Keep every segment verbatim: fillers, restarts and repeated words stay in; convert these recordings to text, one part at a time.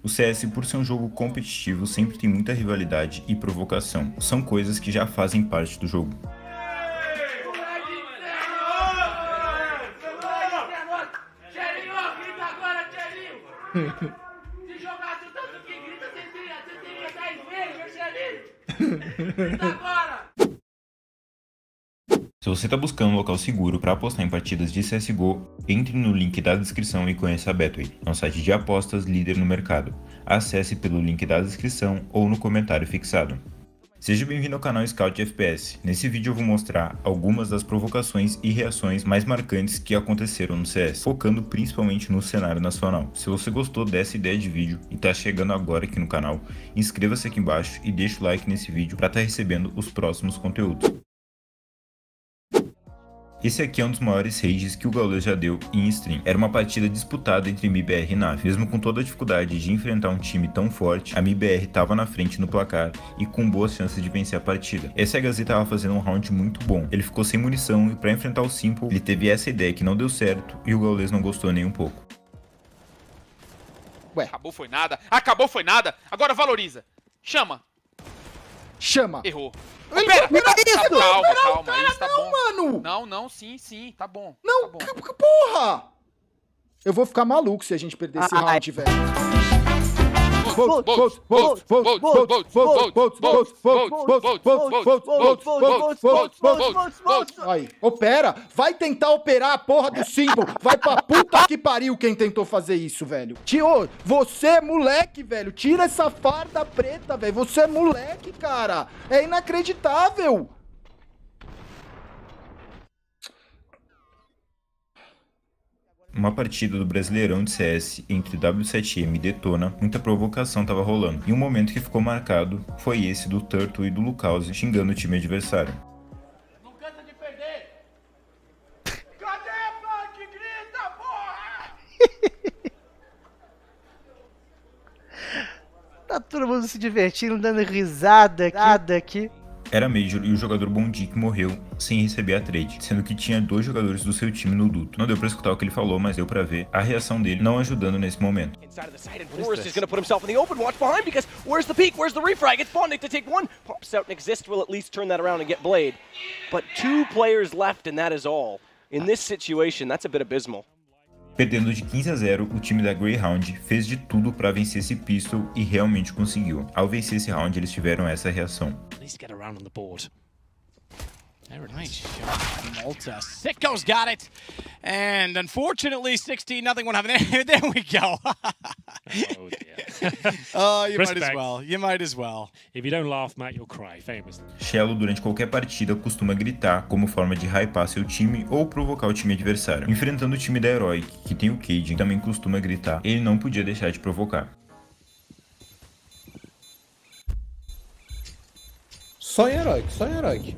O C S, por ser um jogo competitivo, sempre tem muita rivalidade e provocação. São coisas que já fazem parte do jogo. Se jogasse o tanto que grita, você teria, você teria dez vezes, Marcelinho! Agora! Se você está buscando um local seguro para apostar em partidas de C S G O, entre no link da descrição e conheça a Betway, um site de apostas líder no mercado. Acesse pelo link da descrição ou no comentário fixado. Seja bem-vindo ao canal Scout F P S. Nesse vídeo eu vou mostrar algumas das provocações e reações mais marcantes que aconteceram no C S, focando principalmente no cenário nacional. Se você gostou dessa ideia de vídeo e está chegando agora aqui no canal, inscreva-se aqui embaixo e deixe o like nesse vídeo para estar recebendo os próximos conteúdos. Esse aqui é um dos maiores rages que o Gaules já deu em stream. Era uma partida disputada entre M I B R e Nave. Mesmo com toda a dificuldade de enfrentar um time tão forte, a M I B R estava na frente no placar e com boas chances de vencer a partida. S H Z estava fazendo um round muito bom. Ele ficou sem munição e para enfrentar o Simple, ele teve essa ideia que não deu certo e o Gaules não gostou nem um pouco. Ué. Acabou foi nada, acabou foi nada, agora valoriza. Chama. Chama. Errou. Ele pera, pera, pera, isso, calma, calma, não, calma, cara, isso tá não, bom. mano. Não, não, sim, sim, tá bom. Não, tá bom. porra! Eu vou ficar maluco se a gente perder esse round, velho. Aí, opera. Vai tentar operar a porra do símbolo. Vai pra puta que pariu quem tentou fazer isso, velho. Tio, você é moleque, velho. Tira essa farda preta, velho. Você é moleque, cara. É inacreditável. Uma partida do Brasileirão de C S entre W sete M e Detona, muita provocação tava rolando. E um momento que ficou marcado foi esse do Turtle e do Lucause xingando o time adversário. Não cansa de perder! Cadê, Punk? Grita, porra! Tá todo mundo se divertindo, dando risada aqui. Risada aqui. Era Major e o jogador Bondic morreu sem receber a trade, sendo que tinha dois jogadores do seu time no luto. Não deu pra escutar o que ele falou, mas deu pra ver a reação dele não ajudando nesse momento. Forrest is going to put himself in the open. Watch behind because where's the peak? Where's the refrag? It's Bonding to take one. Pops out and Exist will at least turn that around and get Blade. But two players left and that is all. In this situation, that's a bit abysmal. Perdendo de quinze a zero, o time da Greyhound fez de tudo para vencer esse pistol e realmente conseguiu. Ao vencer esse round, eles tiveram essa reação. Very nice shot. Malta. Sicko's got it. And unfortunately, sixteen nothing won't happen. There, there we go. Oh, dear. Oh, you Respect. might as well. You might as well. If you don't laugh, Matt, you'll cry, famously. Shello, durante qualquer partida, costuma gritar como forma de hypar seu time ou provocar o time adversário. Enfrentando o time da Heroic, que tem o Cajun, que também costuma gritar, ele não podia deixar de provocar. Só em Heroic, só em Heroic.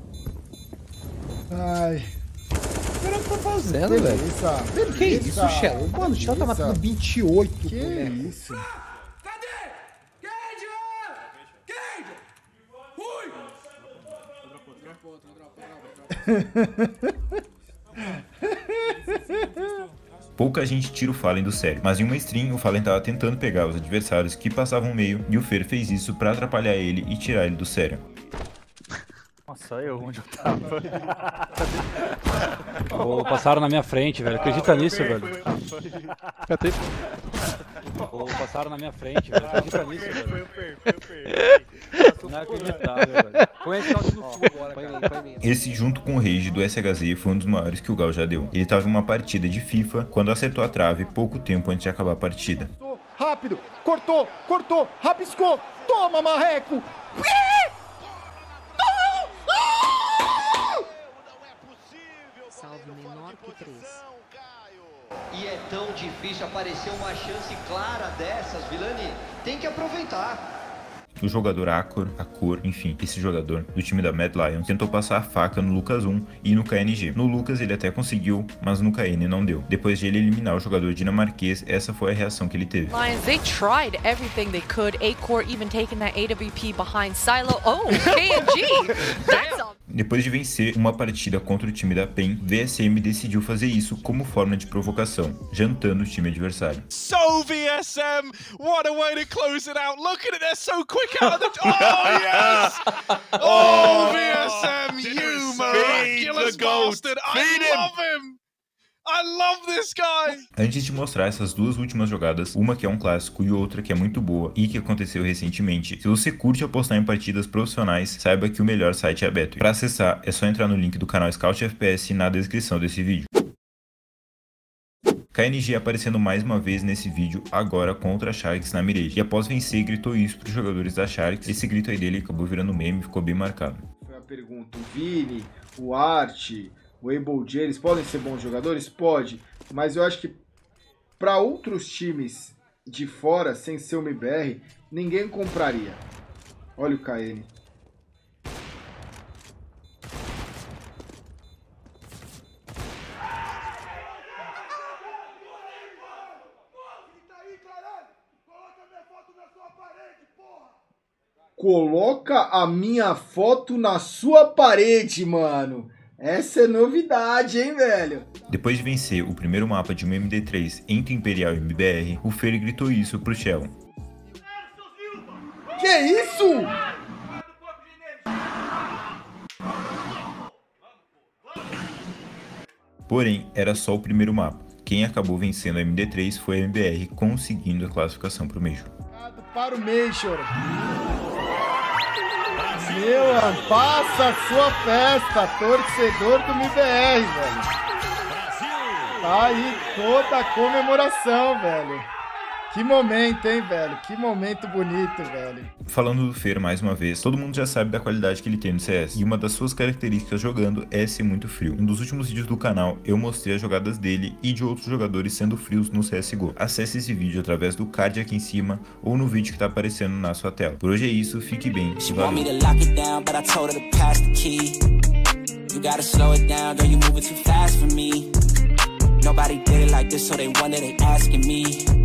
Ai. O que tá fazendo, velho? Beleza. Que isso, Shell? Mano, o Shell tá matando vinte e oito. Que isso? Cadê? Cage! Cage! Fui! Pouca gente tira o Fallen do sério, mas em uma stream o Fallen tava tentando pegar os adversários que passavam meio e o Fer fez isso pra atrapalhar ele e tirar ele do sério. Nossa, eu onde eu tava. Oh, passaram na minha frente, velho. Acredita nisso, velho. Oh, passaram na minha frente, velho. Acredita nisso, velho. Não é acreditável, velho. Põe esse nosso no sul agora, cara. Esse, junto com o Rage do S H Z, foi um dos maiores que o Gal já deu. Ele tava em uma partida de FIFA quando acertou a trave pouco tempo antes de acabar a partida. Rápido, cortou, cortou, rabiscou, toma, marreco! Salve menor que três. E é tão difícil aparecer uma chance clara dessas, Vilani. Tem que aproveitar. O jogador Acor, Acor, enfim, esse jogador do time da Mad Lions tentou passar a faca no Lucas um e no K N G. No Lucas ele até conseguiu, mas no K N não deu. Depois de ele eliminar o jogador dinamarquês, essa foi a reação que ele teve. Lions, they tried everything they could. Acor even taking that A W P behind Silo. Oh, K N G! That's a... Depois de vencer uma partida contra o time da P E N, V S M decidiu fazer isso como forma de provocação, jantando o time adversário. So V S M, what a way to close it out. Look at it, they're so quick out of the... Oh, yes! Oh, V S M, you miraculous bastard. I love him! I love this guy! Antes de mostrar essas duas últimas jogadas, uma que é um clássico e outra que é muito boa e que aconteceu recentemente, se você curte apostar em partidas profissionais, saiba que o melhor site é a Betway. Para acessar, é só entrar no link do canal Scout F P S na descrição desse vídeo. K N G aparecendo mais uma vez nesse vídeo, agora contra a Sharks na Mirage. E após vencer, gritou isso para os jogadores da Sharks. Esse grito aí dele acabou virando meme e ficou bem marcado. Foi a pergunta, o Vini, o Art... O Able J, eles podem ser bons jogadores? Pode, mas eu acho que para outros times de fora, sem ser o M B R, ninguém compraria. Olha o K N. Coloca a minha foto na sua parede, mano. Essa é novidade, hein, velho? Depois de vencer o primeiro mapa de uma M D três entre Imperial e M B R, o Fer gritou isso pro Shell. Que isso? Porém, era só o primeiro mapa. Quem acabou vencendo a M D três foi a M B R, conseguindo a classificação pro Major. Para o Major. Meu, passa a sua festa, torcedor do M B R, velho. Tá aí toda a comemoração, velho. Que momento, hein, velho? Que momento bonito, velho. Falando do Fer mais uma vez, todo mundo já sabe da qualidade que ele tem no C S. E uma das suas características jogando é ser muito frio. Um dos últimos vídeos do canal, eu mostrei as jogadas dele e de outros jogadores sendo frios no C S G O. Acesse esse vídeo através do card aqui em cima ou no vídeo que tá aparecendo na sua tela. Por hoje é isso, fique bem e valeu.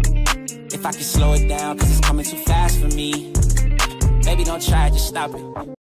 If I can slow it down, cause it's coming too fast for me. Baby, don't try, just stop it.